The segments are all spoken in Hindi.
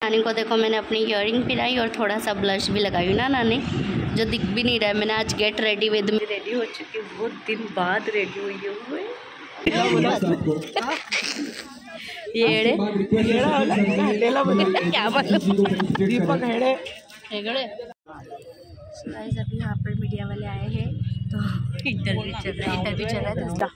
नानी को देखो, मैंने अपनी ईयरिंग पहनाई और थोड़ा सा ब्लश भी लगाई ना नानी, जो दिख भी नहीं रहा है। मैंने आज get ready with me ready हो चुकी हूँ, बहुत दिन बाद रेडी हुई हूँ। ये क्या दीपक गाइस अभी यहाँ पर मीडिया वाले आए हैं तो इंटरव्यू चल रहा है।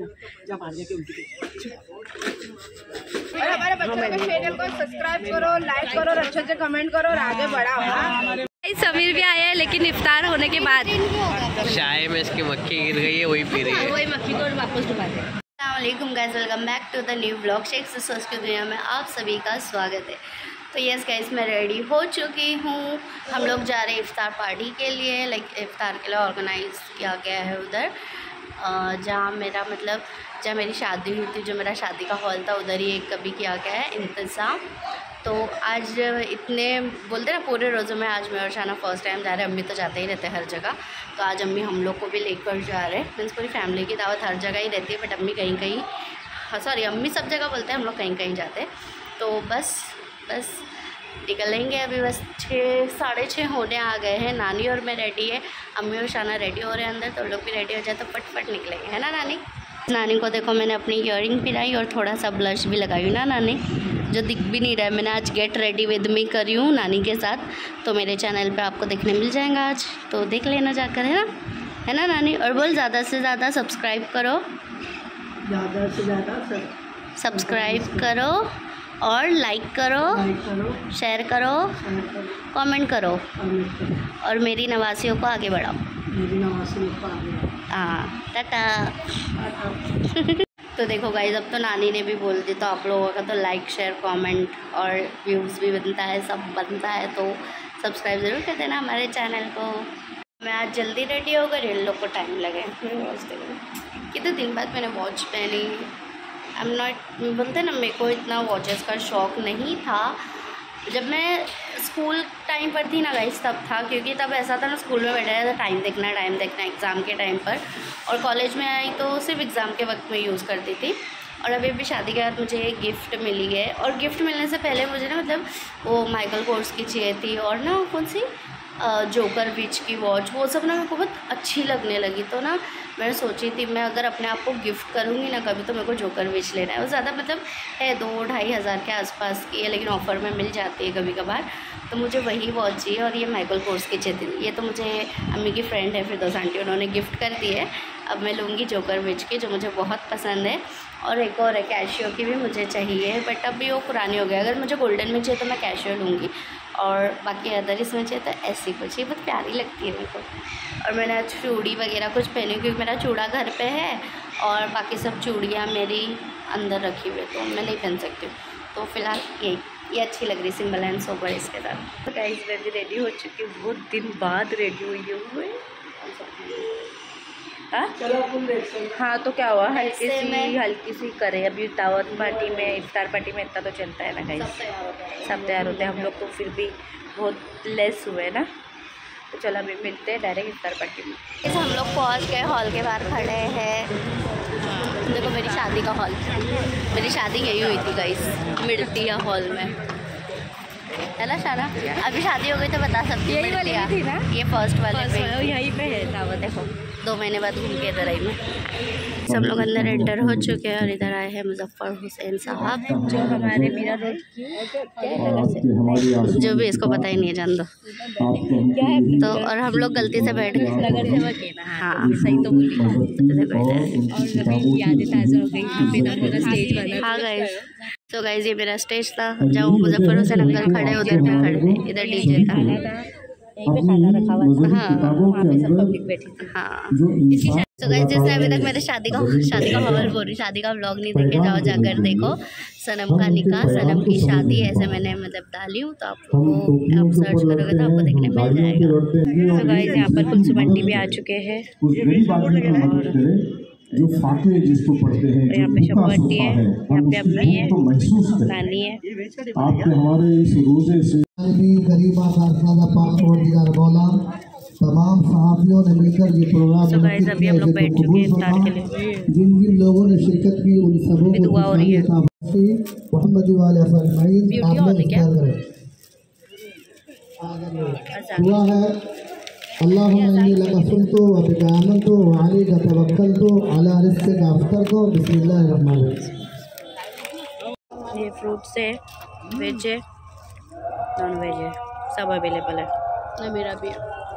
और हमारे बच्चों के चैनल को सब्सक्राइब करो, लाइक करो और अच्छे से कमेंट करो और आगे बढ़ाओ। समीर भी आया है लेकिन इफ्तार होने के बाद चाय में इसकी मक्खी गिर गई है, वही पी रही है। वही मक्खी को वापस डुबा दे। अस्सलामुअलैकुम guys, welcome back to the new blog. शेख से सोच की दुनिया में आप सभी का स्वागत है। तो यस गाइस, मैं रेडी हो चुकी हूँ। हम लोग जा रहे हैं इफ्तार पार्टी के लिए, इफ्तार के लिए ऑर्गेनाइज किया गया है उधर, जहाँ मेरी शादी हुई थी, जो मेरा शादी का हॉल था, उधर ही कभी किया गया है इंतज़ाम। तो आज इतने बोलते ना पूरे रोज़ों में, आज मैं और शाना फर्स्ट टाइम जा रहे हैं। अम्मी तो जाते ही रहते हैं हर जगह, तो आज अम्मी हम लोग को भी लेकर जा रहे हैं। मीन्स पूरी फैमिली की दावत हर जगह ही रहती है, बट अम्मी अम्मी सब जगह बोलते हैं, हम लोग कहीं कहीं जाते हैं। तो बस निकलेंगे अभी, बस 6 साढ़े 6 होने आ गए हैं। नानी और मैं रेडी है, अम्मी और शाना रेडी हो रहे हैं अंदर, तो लोग भी रेडी हो जाए तो फटफट निकलेंगे, है ना नानी। नानी को देखो, मैंने अपनी ईयरिंग पहनाई और थोड़ा सा ब्लश भी लगाई ना नानी, जो दिख भी नहीं रहा है। मैंने आज गेट रेडी विद मी करी हूँ नानी के साथ, तो मेरे चैनल पे आपको देखने मिल जाएगा आज, तो देख लेना जाकर, है ना नानी। और बोल ज़्यादा से ज़्यादा सब्सक्राइब करो, ज़्यादा से ज़्यादा सब्सक्राइब करो और लाइक करो, शेयर करो, कमेंट करो और मेरी नवासियों को आगे बढ़ाओ। हाँ, टाटा। तो देखो गाइस, अब तो नानी ने भी बोल दी, तो आप लोगों का तो लाइक शेयर कमेंट और व्यूज़ भी बनता है, सब बनता है, तो सब्सक्राइब ज़रूर कर देना हमारे चैनल को। मैं आज जल्दी रेडी हो गई, इन लोग को टाइम लगे कितने दिन बाद मैंने वॉच पहनी। आई एम नॉट, बोलते ना, मेरे को इतना वॉचेस का शौक़ नहीं था। जब मैं स्कूल टाइम पर थी ना गाइस, तब था, क्योंकि तब ऐसा था ना, स्कूल में बैठा था, टाइम देखना एग्ज़ाम के टाइम पर, और कॉलेज में आई तो सिर्फ एग्ज़ाम के वक्त में यूज़ करती थी। और अभी भी शादी के बाद मुझे एक गिफ्ट मिली है, और गिफ्ट मिलने से पहले मुझे ना वो माइकल कोर्स की चाहिए थी, और ना कौन सी जोकर विच की वॉच, वो सब ना मेरे को बहुत अच्छी लगने लगी। तो ना मैंने सोची थी, मैं अगर अपने आप को गिफ्ट करूँगी ना कभी, तो मेरे को जोकर विच लेना है। वो ज़्यादा है 2-2.5 हज़ार के आसपास की है, लेकिन ऑफ़र में मिल जाती है कभी कभार, तो मुझे वही वॉच चाहिए। और ये माइकल कोर्स की चाहिए थी। ये तो मुझे अम्मी की फ्रेंड है फिरदौस आंटी, उन्होंने गिफ्ट कर दी है। अब मैं लूँगी जोकर विच की, जो मुझे बहुत पसंद है। और एक और है कैशियो की भी मुझे चाहिए, बट अभी वो पुरानी हो गई। अगर मुझे गोल्डन में चाहिए तो मैं कैशियो लूँगी, और बाकी अदर इसमें चाहिए तो ऐसी कुछ ही, बहुत प्यारी लगती है मेरे को। और मैंने आज चूड़ी वगैरह कुछ पहनी, क्योंकि मेरा चूड़ा घर पे है और बाकी सब चूड़ियाँ मेरी अंदर रखी हुई है, तो मैं नहीं पहन सकती हूँ। तो फिलहाल ये अच्छी लग रही, सिंपल एंड सोबर इसके साथ। तो गाइस मैं भी रेडी हो चुकी हूँ, बहुत दिन बाद रेडी हुई हूँ। हाँ, तो क्या हुआ, हल्की सी करे। अभी दावत पार्टी में, इफ्तार पार्टी में इतना तो चलता है ना गाइस, सब तैयार होते हैं। हम लोग तो फिर भी बहुत लेस हुए ना, तो चलो अभी मिलते हैं डायरेक्ट इफ्तार पार्टी में। इस हम लोग पहुँच गए, हॉल के बाहर खड़े हैं। देखो मेरी शादी का हॉल, मेरी शादी यही हुई थी गाइस, मिर्तिया हॉल में, है ना शाना। अभी शादी हो गई तो बता सकती हूँ, यही वाली थी ना, ये फर्स्ट वाले पे, यहीं पे है दावत। देखो 2 महीने बाद घूम के इधर आई मैं। सब लोग अंदर एंटर हो चुके हैं, और इधर आए हैं मुजफ्फर हुसैन साहब, जो हमारे मीरा रोड की, जो भी इसको पता ही नहीं है, जान दो क्या है। तो और हम लोग गलती से बैठ गए, नगर सेवक है ना। हाँ सही तो बोली, और अभी यादें ताज़ा हो गई। हाँ गाइस, तो गाइस ये मेरा स्टेज था, जब मुजफ्फर हुसैन अंकल खड़े उधर पे खड़े थे, इधर डीजे था, यहीं पे खाना रखा हुआ था। हाँ, वहाँ पे सब पब्लिक बैठी थी। हाँ, तो गाइस जैसे अभी तक मेरे शादी का हॉल बोल रही, शादी का व्लॉग नहीं देखे, जाओ जाकर देखो। सनम का निकाह, सनम की शादी, ऐसे मैंने डाली हूँ, तो आप सर्च करोगे तो आपको देखने मिल जाएगा। तो गाइस यहाँ पर कुछ बंटी भी आ चुके हैं, जो फातिहे जिसको पढ़ते हैं, यहाँ पे शब्बी है, यहाँ पे अम्मी है, नानी है। आपके हमारे इस रोजे से गरीबा तमाम सहाफियों ने मिलकर ये प्रोग्राम अभी हम लोग बैठ चुके हैं इफ्तार के लिए। जिन जिन लोगों ने शिरकत की उन सबों को दुआ हो रही है। मोहम्मद वाले हुआ है अल्लाहुम्मा इन्नी लका सुनतु व बिका आमनतु व अलैका तवक्कलतु अला रिज़्क़िका अफ़्तरतु बिस्मिल्लाहिर्रहमानिर्रहीम। ये फ्रूट्स है, वेज है, नॉन वेज है, सब अवेलेबल है। मेरा भी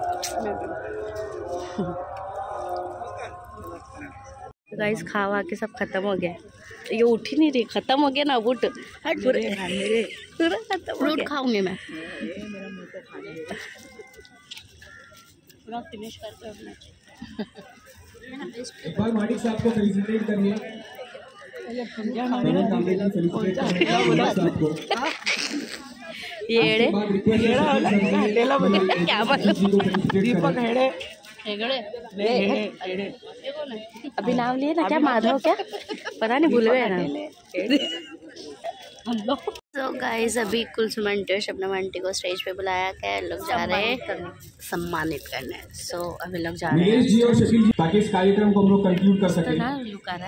गाइस खावा के सब खत्म हो गया। ये उठ ही नहीं रही, खत्म हो गया ना उठ। हट पूरा खत्म हो गया। खाऊंगी मैं पूरा फिनिश करके अपना। एक बार मालिक साहब को फेलिसिटेट करिए। ये क्या दीपक हेड़े अभी नाम लिए ना, क्या माधव, क्या पता नहीं, भूल गए ना हम लोग। तो गाइस अभी कुलसुम आंटी और शबनम आंटी को स्टेज पे बुलाया गया, लोग जा रहे हैं सम्मानित करने। सो अभी लोग जा रहे हैं जी और शकील जी, ताकि इस कार्यक्रम को हम लोग कंक्लूड कर सकें। ना लुक आ रहा है।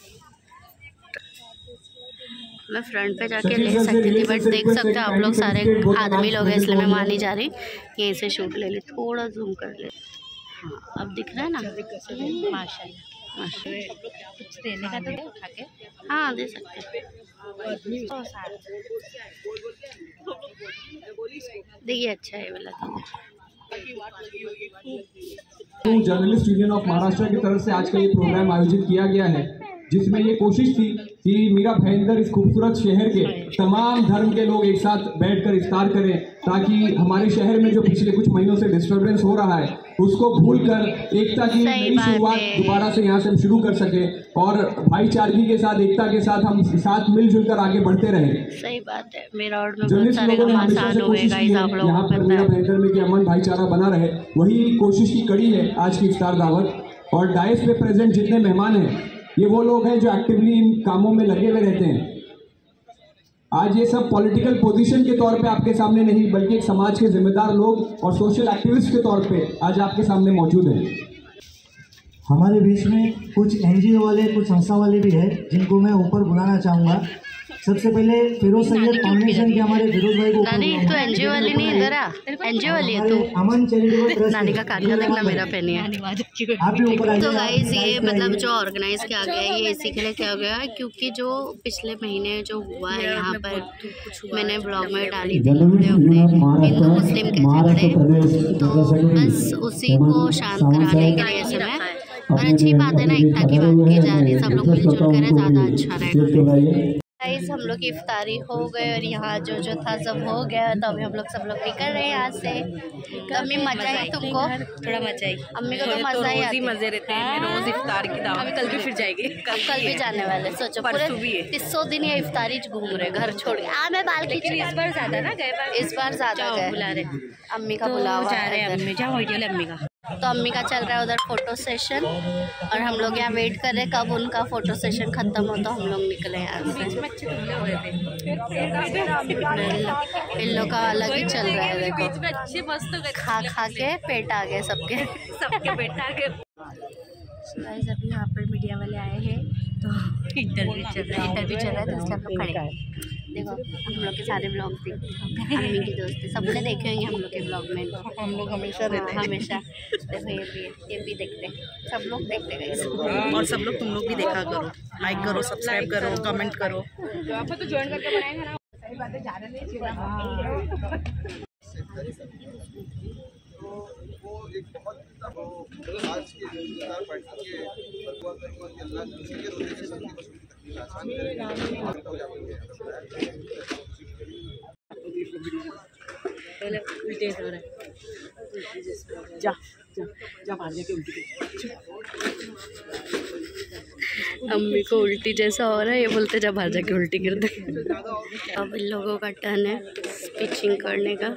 मैं फ्रंट पे जाके ले सकती थी, बट देख सकते हो आप लोग सारे आदमी लोग हैं, इसलिए मैं वहाँ नहीं जा रही, यहीं से शूट ले ली। थोड़ा जूम कर ले। हाँ अब दिख रहा है ना, माशाल्लाह कुछ देने का तो उठा के, हाँ दे सकते हैं। देखिए अच्छा है वाला तो। जर्नलिस्ट यूनियन ऑफ महाराष्ट्र की तरफ से आज का ये प्रोग्राम आयोजित किया गया है, जिसमें ये कोशिश थी कि मीरा भाईंदर इस खूबसूरत शहर के तमाम धर्म के लोग एक साथ बैठकर इफ्तार करें, ताकि हमारे शहर में जो पिछले कुछ महीनों से डिस्टर्बेंस हो रहा है उसको भूलकर एकता की नई शुरुआत दोबारा से यहाँ से हम शुरू कर सके और भाईचारगी के साथ, एकता के साथ हम साथ मिलजुल कर आगे बढ़ते रहें। सही बात है। मेरा और में बहुत सारे घमासान हुए गाइस, आप लोगों यहाँ पर मीरा भाईंदर में कि अमन भाईचारा बना रहे, वही कोशिश की कड़ी है आज की इफ्तार दावत। और डाइस पे प्रेजेंट जितने मेहमान हैं ये वो लोग हैं जो एक्टिवली इन कामों में लगे हुए रहते हैं। आज ये सब पॉलिटिकल पोजीशन के तौर पे आपके सामने नहीं, बल्कि एक समाज के जिम्मेदार लोग और सोशल एक्टिविस्ट के तौर पे आज आपके सामने मौजूद हैं। हमारे बीच में कुछ एनजीओ वाले, कुछ संस्था वाले भी हैं जिनको मैं ऊपर बुलाना चाहूँगा। सबसे पहले फिरोज सैयद फाउंडेशन के हमारे फिरोज भाई को। नानी तो एनजीओ वाली नहीं, इधर आ, एनजीओ वाली है तू। अमन चैरिटेबल ट्रस्ट नानी का कागज देखना, मेरा पहनी है। आप भी ऊपर आइए। तो गाइस ये मतलब जो ऑर्गेनाइज किया गया है ये इसी के लिए किया गया है, क्योंकि जो पिछले महीने जो हुआ है यहाँ पर, मैंने ब्लॉग में डाली थी हिंदू मुस्लिम के झगड़े, बस उसी को शांत कराने के लिए समय। और अच्छी बात है ना, एकता की बात की जा रही, सब लोग मिलजुल करें, ज़्यादा अच्छा रहेगा। गाइस हम लोग की इफ्तारी हो गए और यहाँ जो था सब हो गया, तो अभी हम लोग सब लोग निकल रहे हैं यहाँ से। तो अम्मी मजा आई तुमको? थोड़ा मजा आई अम्मी को, तो मजा ही आती, मजे रहते हैं। रोज इफ्तार की दावत, कल भी फिर जाएंगे, कल भी जाने वाले। सोचो पूरे 300 दिन ये इफ्तारी घूम रहे घर छोड़ के। मैं बाल खींच रही, इस बार ज्यादा ना गए, इस बार ज्यादा गए, बुला रहे अम्मी का, बुलावा जा रहे हैं अम्मी का। तो अम्मी का चल रहा है उधर फोटो सेशन और हम लोग यहाँ वेट कर रहे हैं कब उनका फोटो सेशन खत्म हो तो हम लोग निकले यहाँ से। इन लोग का अलग ही चल रहा है, देखो खा के पेट आ गए सबके पेट आ गए। गाइस अभी यहाँ पर मीडिया वाले आए हैं तो इंटरव्यू चल रहा है, तो इसलिए हम लोग खड़े हैं। देखो हम लोग के सारे ब्लॉग देखते हैं, अम्मी की दोस्ती सबने देखे होंगे हम लोग के ब्लॉग में, हम लोग हमेशा रहते हैं, हमेशा। देखो ये भी देखते हैं, सब लोग देखते हैं और सब लोग तुम लोग भी देखा करो, लाइक करो, सब्सक्राइब करो, कमेंट करो। तो ज्वाइन करके बनाएंगे ना, सही बात है, जाने नहीं चाहिए। आज के पार्टी के अम्मी को उल्टी जैसा हो रहा है, ये बोलते जब बाहर जाके उल्टी कर दे। अब इन लोगों का टर्न है स्पीचिंग करने का।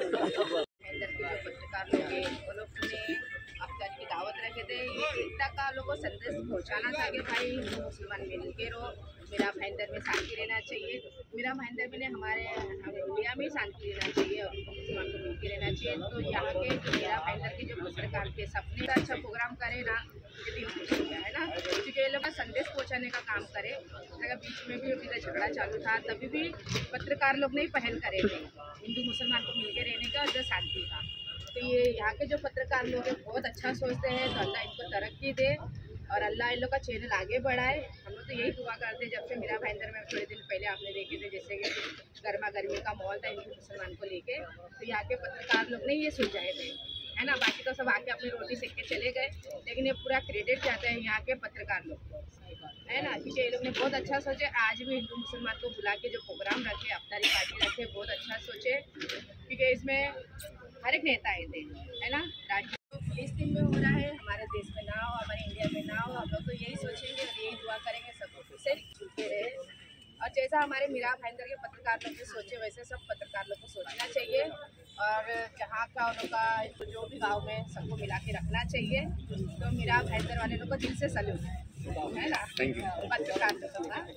एकता का लोगों को संदेश पहुंचाना था कि भाई मुसलमान मिल के रहो, मेरा भाईंदर में शांति रहना चाहिए। मेरा भाईंदर में हमारे इंडिया में शांति रहना चाहिए और मुसलमान को मिलकर रहना चाहिए। तो यहाँ के मेरा भाईंदर के जो पत्रकार के सपने अच्छा प्रोग्राम करे ना, ये दिल खुश हो गया है ना, क्योंकि ये लोग का संदेश पहुँचाने का काम करे। अगर बीच में भी इधर झगड़ा चालू था तभी भी पत्रकार लोग ने पहल करे थे हिंदू मुसलमान को मिलकर रहने का और जो शांति का। तो ये यहाँ के जो पत्रकार लोग हैं बहुत अच्छा सोचते हैं, तो अल्लाह इनको तरक्की दे और अल्लाह इन लोग का चैनल आगे बढ़ाए। हम लोग तो यही दुआ करते हैं। जब से मेरा भाईंदर में थोड़े दिन पहले आपने देखे थे जैसे कि गर्मा गर्मी का माहौल था हिंदू मुसलमान को लेके, तो यहाँ के पत्रकार लोग ने ये सुलझाए थे, है ना। बाकी तो सब आके अपनी रोटी सेक के चले गए, लेकिन ये पूरा क्रेडिट जाता है यहाँ के पत्रकार लोग को, है ना, क्योंकि ये लोग ने बहुत अच्छा सोचे। आज भी हिंदू मुसलमान को बुला के जो प्रोग्राम रखे, अफ्तारी पार्टी रखे, बहुत अच्छा सोचे, क्योंकि इसमें हर एक नेता आए थे, है ना। फिलिस्तीन में हो रहा है, हमारे देश में ना हो, हमारे इंडिया में ना हो। हम लोग तो यही सोचेंगे और यही दुआ करेंगे सब लोग से जुड़ते रहे। और जैसा हमारे मीरा भाईंदर के पत्रकार लोग ने सोचे वैसे सब पत्रकार लोग को सोचना चाहिए और जहाँ का उन लोग का जो भी गाँव में सबको मिला के रखना चाहिए। तो मीरा भाईंदर वाले लोग को दिल से सैल्यूट है ना, पत्रकार लोगों का।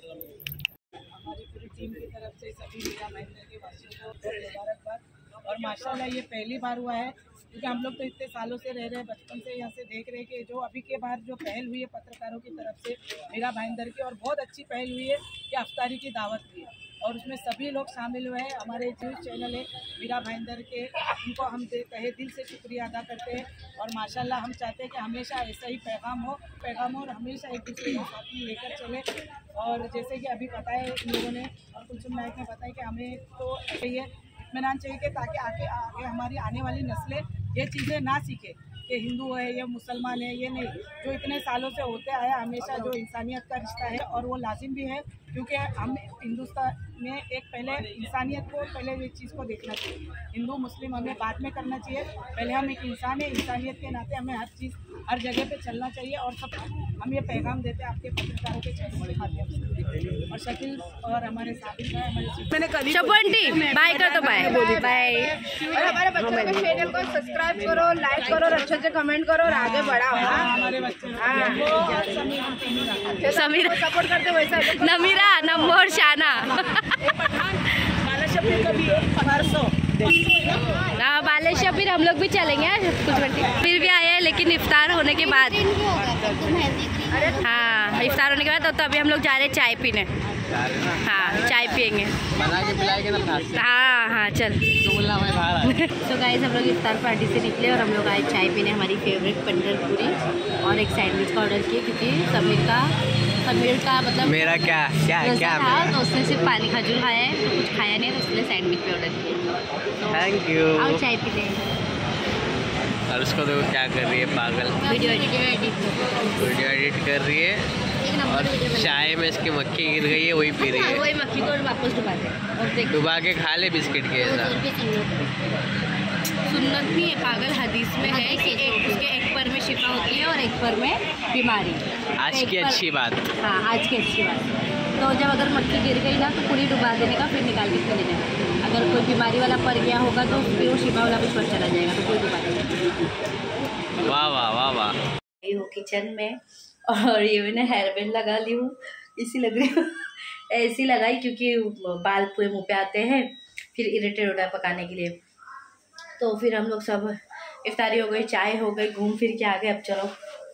हमारी पूरी टीम की तरफ से सभी मीरा भाईंदर के वासियों को मुबारकबाद। और माशाल्लाह ये पहली बार हुआ है, क्योंकि हम लोग तो इतने सालों से रह रहे हैं, बचपन से यहाँ से देख रहे कि जो अभी के बार जो पहल हुई है पत्रकारों की तरफ से मीरा भाईंदर की, और बहुत अच्छी पहल हुई है कि अफ्तारी की दावत हुई है और उसमें सभी लोग शामिल हुए हैं। हमारे न्यूज़ चैनल है मीरा भाईंदर के, उनको हम तहे दिल से शुक्रिया अदा करते हैं। और माशाल्लाह हम चाहते हैं कि हमेशा ऐसा ही पैगाम हो और हमेशा एक दूसरे को साथ में लेकर चले। और जैसे कि अभी बताया इन लोगों ने और कुलसुम नायक ने बताया कि हमें तो ऐसे ही है इत्मीनान चाहिए कि ताकि आगे हमारी आने वाली नस्लें ये चीज़ें ना सीखे कि हिंदू है या मुसलमान है, ये नहीं, जो इतने सालों से होते आया हमेशा जो इंसानियत का रिश्ता है और वो लाजिम भी है, क्योंकि हम हिंदुस्तान में एक पहले इंसानियत को पहले इस चीज़ को देखना चाहिए। हिंदू मुस्लिम हमें बाद में करना चाहिए, पहले हम एक इंसान है, इंसानियत के नाते हमें हर चीज़ हर जगह पे चलना चाहिए। और सब हम ये पैगाम देते हैं आपके पत्रकारों के चैनल के माध्यम से। और शकील और हमारे साबित है हमारे शपंटी बाय कर दो, बाय बाय। और हमारे बच्चों के चैनल को सब्सक्राइब करो, लाइक करो और अच्छे से कमेंट करो और आगे बढ़ाओ। हमारे बच्चे समीरा सपोर्ट करते वैसा नमीरा नमोर शाना बाले शबीर हम लोग भी चलेंगे कुछ घंटे, फिर भी आए हैं लेकिन इफ्तार होने के बाद। हाँ इफ्तार होने के बाद तो अभी हम लोग जा रहे हैं चाय पीने। हाँ चाय पियेंगे, बना के पिलाएंगे ना। हाँ हाँ चल। तो गाइस हम लोग इफ्तार पार्टी से निकले और हम लोग आए चाय पीने हमारी फेवरेट पंढरपुरी, और एक सैंडविच का ऑर्डर किए क्योंकि समीर का मतलब मेरा क्या क्या क्या था, तो उसने सिर्फ पानी खजूर खाया है, तो कुछ खाया नहीं, तो उसने सैंडविच भी ऑर्डर किया। Thank you. आओ चाय पीते हैं। और उसको देखो क्या कर रही है, पागल वीडियो एडिट कर रही है। और चाय में इसकी मक्खी गिर गई है, वही पी रही है। वही मक्खी को वापस डुबा दे और देख डुबा के खा ले बिस्किट के ऐसा। सुन्नत भी है पागल, हदीस में है कि उसके एक पर में शिफा होती है और एक पर में बीमारी। आज की अच्छी बात। हाँ आज की अच्छी बात। तो जब अगर मक्खी गिर गई ना तो पूरी डुबा देने का, फिर निकाल के ले जाना। अगर कोई बीमारी वाला पड़ गया होगा तो फिर वो शिफा वाला भी छोड़ चला जाएगा, तो कोई डुबा देगा। वाह वाह वाह वाह। ये हूँ किचन में और ये मैंने हेयर बैंड लगा ली हूँ, इसी लग रही हूँ ऐसी लगाई क्योंकि बाल पूरे मुँह पे आते हैं, फिर इरिटेट होता है पकाने के लिए। तो फिर हम लोग सब इफ्तारी हो गई, चाय हो गई, घूम फिर के आ गए। अब चलो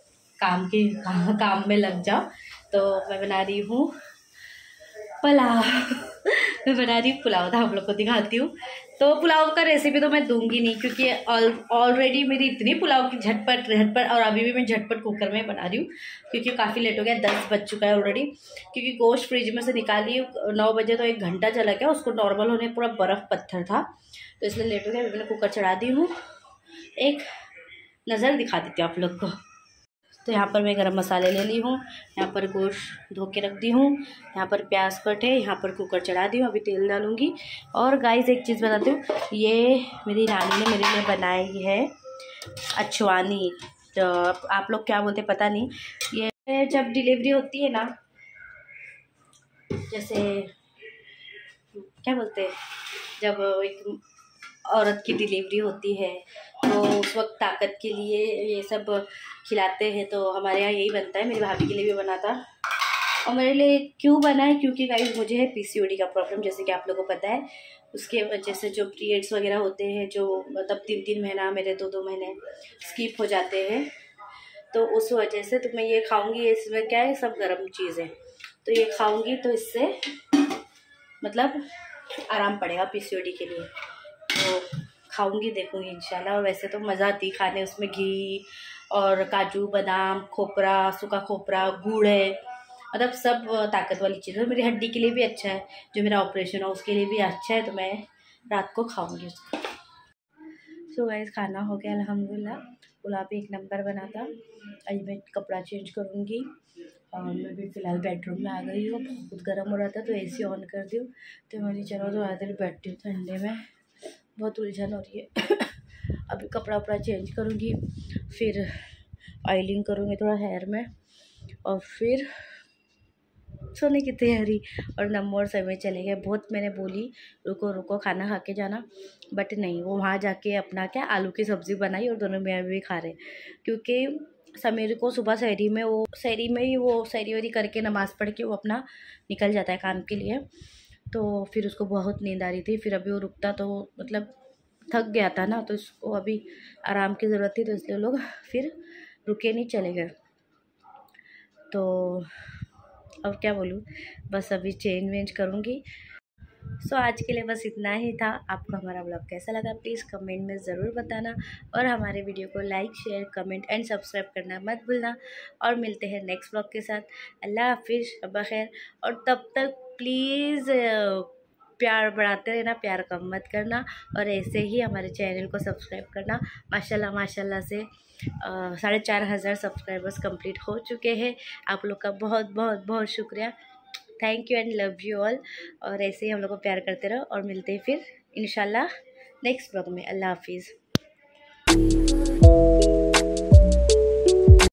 काम में लग जाओ। तो मैं बना रही हूँ पुलाव मैं बना रही हूँ पुलाव, तो आप लोग को दिखाती हूँ। तो पुलाव का रेसिपी तो मैं दूंगी नहीं क्योंकि ऑलरेडी मेरी इतनी पुलाव की झटपट और अभी भी मैं झटपट कुकर में बना रही हूँ क्योंकि काफ़ी लेट हो गया, 10 बज चुका है ऑलरेडी। क्योंकि गोश्त फ्रिज में से निकाली 9 बजे, तो 1 घंटा चला गया, उसको नॉर्मल होने पूरा बर्फ़ पत्थर था, तो इसलिए लेट हो गया। अभी मैंने कुकर चढ़ा दी हूँ। एक नज़र दिखा देती हूँ आप लोग को। तो यहाँ पर मैं गरम मसाले ले ली हूँ, यहाँ पर गोश्त धो के रख दी हूँ, यहाँ पर प्याज कट है, यहाँ पर कुकर चढ़ा दी हूँ, अभी तेल डालूँगी। और गाइस एक चीज़ बताती हूँ, ये मेरी रानी ने मेरे लिए बनाई है अचवानी, तो आप लोग क्या बोलते पता नहीं। ये जब डिलीवरी होती है ना, जैसे क्या बोलते हैं, जब एक औरत की डिलीवरी होती है तो उस वक्त ताकत के लिए ये सब खिलाते हैं, तो हमारे यहाँ यही बनता है। मेरी भाभी के लिए भी बना था, और मेरे लिए क्यों बना है, क्योंकि गाइस मुझे है PCOD का प्रॉब्लम, जैसे कि आप लोगों को पता है। उसके वजह से जो पीरियड्स वगैरह होते हैं, जो मतलब 3-3 महीना मेरे 2-2 महीने स्किप हो जाते हैं, तो उस वजह से तो मैं ये खाऊंगी। इसमें क्या है, सब गर्म चीज़ें, तो ये खाऊंगी तो इससे मतलब आराम पड़ेगा PCOD के लिए। तो खाऊंगी, देखूंगी इंशाल्लाह। और वैसे तो मज़ा आती खाने, उसमें घी और काजू बादाम, खोपरा, सूखा खोपरा, गुड़ है, मतलब सब ताकत वाली चीज़ है। मेरी हड्डी के लिए भी अच्छा है, जो मेरा ऑपरेशन हो उसके लिए भी अच्छा है, तो मैं रात को खाऊंगी उसको। सो गाइस खाना हो गया अल्हम्दुलिल्लाह। पुलाव भी एक नंबर बना था। अभी मैं कपड़ा चेंज करूँगी और मैं भी फ़िलहाल बेडरूम में आ गई हूँ। बहुत गर्म हो रहा था तो AC ऑन कर दी, तो मैंने चलो तो ज़्यादा देर बैठती हूँ ठंडे में, बहुत उलझन हो रही है। अभी कपड़ा वपड़ा चेंज करूँगी, फिर ऑयलिंग करूँगी थोड़ा हेयर में, और फिर सोने की तैयारी। और नम्मो और समय चले गए। बहुत मैंने बोली रुको रुको खाना खा के जाना, बट नहीं, वो वहाँ जाके अपना क्या आलू की सब्ज़ी बनाई और दोनों मियाँ भी खा रहे, क्योंकि समीर को सुबह सहरी में ही वो सहरी वरी करके नमाज़ पढ़ के वो अपना निकल जाता है काम के लिए। तो फिर उसको बहुत नींद आ रही थी, फिर अभी वो रुकता तो मतलब थक गया था ना, तो उसको अभी आराम की ज़रूरत थी, तो इसलिए लोग फिर रुके नहीं, चले गए। तो अब क्या बोलूँ, बस अभी चेंज वेंज करूँगी। सो आज के लिए बस इतना ही था। आपको हमारा ब्लॉग कैसा लगा प्लीज़ कमेंट में ज़रूर बताना, और हमारे वीडियो को like share comment and subscribe करना मत भूलना। और मिलते हैं नेक्स्ट ब्लॉग के साथ। अल्लाह हाफिज़, शब खैर। और तब तक प्लीज़ प्यार बढ़ाते रहना, प्यार कम मत करना, और ऐसे ही हमारे चैनल को सब्सक्राइब करना। माशाल्लाह से 4,500 सब्सक्राइबर्स कंप्लीट हो चुके हैं। आप लोग का बहुत बहुत बहुत शुक्रिया। Thank you and love you all. और ऐसे ही हम लोग को प्यार करते रहो, और मिलते हैं फिर इंशाल्लाह नेक्स्ट ब्लॉग में। अल्लाह हाफिज़।